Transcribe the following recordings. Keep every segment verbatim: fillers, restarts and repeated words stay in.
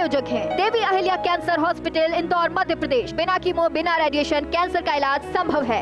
प्रायोजक हैं Devi Ahilya cancer hospital, Indore, Madhya Pradesh. बिना कीमो, बिना रेडिएशन कैंसर का इलाज संभव है।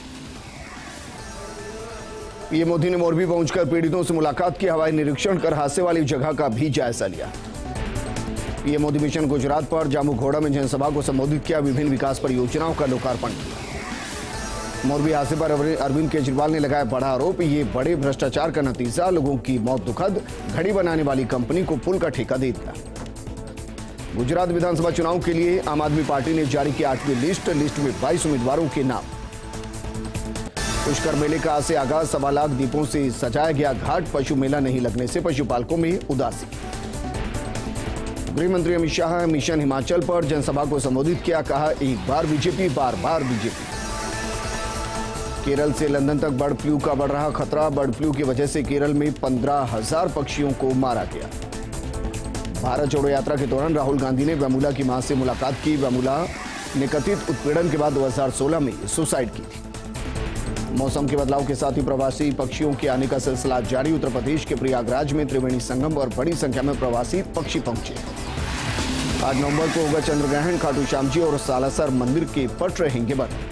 पीएम मोदी ने मोरबी पहुंचकर पीड़ितों से मुलाकात की, हवाई निरीक्षण कर हादसे वाली जगह का भी जायजा लिया। पीएम मोदी मिशन गुजरात पर जामू घोड़ा में जनसभा को संबोधित किया, विभिन्न विकास परियोजनाओं का लोकार्पण किया। मोरबी हादसे पर अरविंद केजरीवाल ने लगाया बड़ा आरोप, ये बड़े भ्रष्टाचार का नतीजा, लोगों की मौत दुखद, घड़ी बनाने वाली कंपनी को पुल का ठेका दे दिया। गुजरात विधानसभा चुनाव के लिए आम आदमी पार्टी ने जारी की आठवीं लिस्ट, लिस्ट में बाईस उम्मीदवारों के नाम। पुष्कर मेले का आज से आगाज, सवा लाख दीपों से सजाया गया घाट, पशु मेला नहीं लगने से पशुपालकों में उदासी। गृह मंत्री अमित शाह मिशन हिमाचल पर जनसभा को संबोधित किया, कहा एक बार बीजेपी, बार बार बीजेपी। केरल से लंदन तक बर्ड फ्लू का बढ़ रहा खतरा, बर्ड फ्लू की वजह से केरल में पंद्रह हजार पक्षियों को मारा गया। भारत जोड़ो यात्रा के दौरान राहुल गांधी ने वेमुला की मां से मुलाकात की, वेमुला ने कथित उत्पीड़न के बाद दो हज़ार सोलह में सुसाइड की थी। मौसम के बदलाव के साथ ही प्रवासी पक्षियों के आने का सिलसिला जारी, उत्तर प्रदेश के प्रयागराज में त्रिवेणी संगम और बड़ी संख्या में प्रवासी पक्षी पहुंचे। आठ नवंबर को होगा चंद्रग्रहण, खाटू श्याम जी और सालासर मंदिर के पट रहेंगे बंद।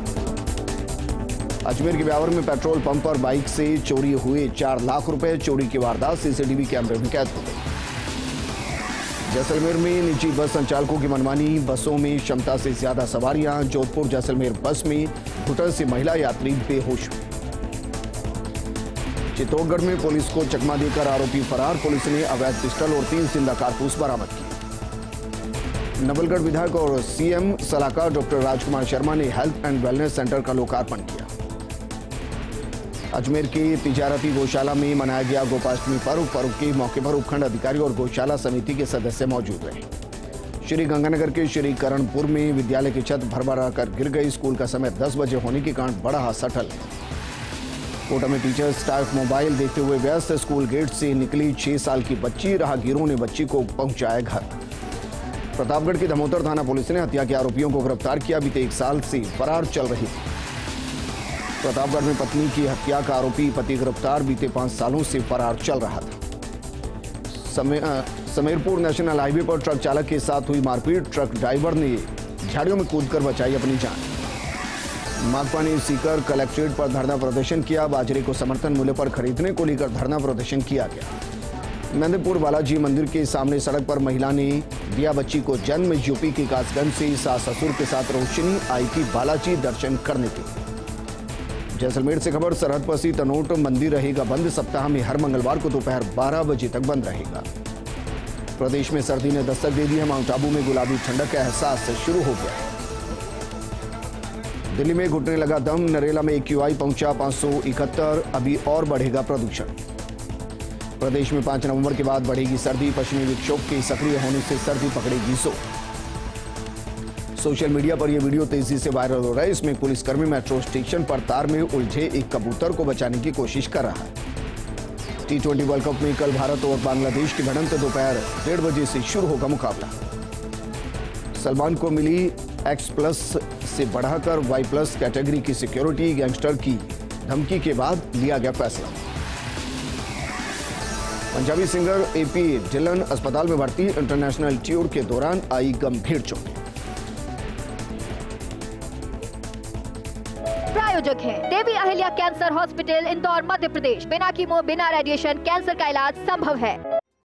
अजमेर के ब्यावर में पेट्रोल पंप पर बाइक से चोरी हुए चार लाख रुपए, चोरी की वारदात सीसीटीवी कैमरे में कैद हो गई। जैसलमेर में निजी बस संचालकों की मनमानी, बसों में क्षमता से ज्यादा सवारियां, जोधपुर जैसलमेर बस में घुटन से महिला यात्री बेहोश हुई। चित्तौड़गढ़ में पुलिस को चकमा देकर आरोपी फरार, पुलिस ने अवैध पिस्टल और तीन जिंदा कारतूस बरामद किए। नवलगढ़ विधायक और सीएम सलाहकार डॉक्टर राजकुमार शर्मा ने हेल्थ एंड वेलनेस सेंटर का लोकार्पण किया। अजमेर के तिजारती गौशाला में मनाया गया गोपाष्टमी पर्व, पर्व के मौके पर उपखंड अधिकारी और गौशाला समिति के सदस्य मौजूद रहे। श्री गंगानगर के श्री करणपुर में विद्यालय की छत भरभरा कर गिर गई, स्कूल का समय दस बजे होने के कारण बड़ा हादसा टल। कोटा में टीचर स्टाफ मोबाइल देखते हुए व्यस्त, स्कूल गेट से निकली छह साल की बच्ची, राहगीरों ने बच्ची को पहुंचाया घर। प्रतापगढ़ की धमोतर थाना पुलिस ने हत्या के आरोपियों को गिरफ्तार किया, बीते एक साल से फरार चल रही थी। प्रतापगढ़ में पत्नी की हत्या का आरोपी पति गिरफ्तार, बीते पांच सालों से फरार चल रहा था। समय, समेरपुर नेशनल हाईवे पर ट्रक चालक के साथ हुई मारपीट, ट्रक ड्राइवर ने झाड़ियों में कूदकर बचाई अपनी जान। माकपा ने सीकर कलेक्ट्रेट पर धरना प्रदर्शन किया, बाजरे को समर्थन मूल्य पर खरीदने को लेकर धरना प्रदर्शन किया गया। मेहंदीपुर बालाजी मंदिर के सामने सड़क पर महिला ने दिया बच्ची को जन्म, यूपी के कासगंज से सास ससुर के साथ रोशनी आई थी बालाजी दर्शन करने के लिए। जैसलमेर से खबर, सरहद पर सी तनोट मंदिर रहेगा बंद, सप्ताह में हर मंगलवार को दोपहर बारह बजे तक बंद रहेगा। प्रदेश में सर्दी ने दस्तक दे दी है, माउंट आबू में गुलाबी ठंडक का एहसास शुरू हो गया है। दिल्ली में घुटने लगा दम, नरेला में एक्यूआई पहुंचा पांच सौ इकहत्तर, अभी और बढ़ेगा प्रदूषण। प्रदेश में पांच नवंबर के बाद बढ़ेगी सर्दी, पश्चिमी विक्षोभ के सक्रिय होने से सर्दी पकड़ेगी जोर। सोशल मीडिया पर यह वीडियो तेजी से वायरल हो रहा है, इसमें पुलिसकर्मी मेट्रो स्टेशन पर तार में उलझे एक कबूतर को बचाने की कोशिश कर रहा है। टी ट्वेंटी वर्ल्ड कप में कल भारत और बांग्लादेश की भिड़ंत दोपहर डेढ़ बजे से शुरू होगा मुकाबला। सलमान को मिली एक्स प्लस से बढ़ाकर वाई प्लस कैटेगरी की सिक्योरिटी, गैंगस्टर की धमकी के बाद लिया गया फैसला। पंजाबी सिंगर एपी डिलन अस्पताल में भर्ती, इंटरनेशनल टूर के दौरान आई गंभीर चोट। प्रायोजक हैं देवी अहिल्या कैंसर हॉस्पिटल, इंदौर, मध्य प्रदेश। बिना कीमो, बिना रेडिएशन कैंसर का इलाज संभव है।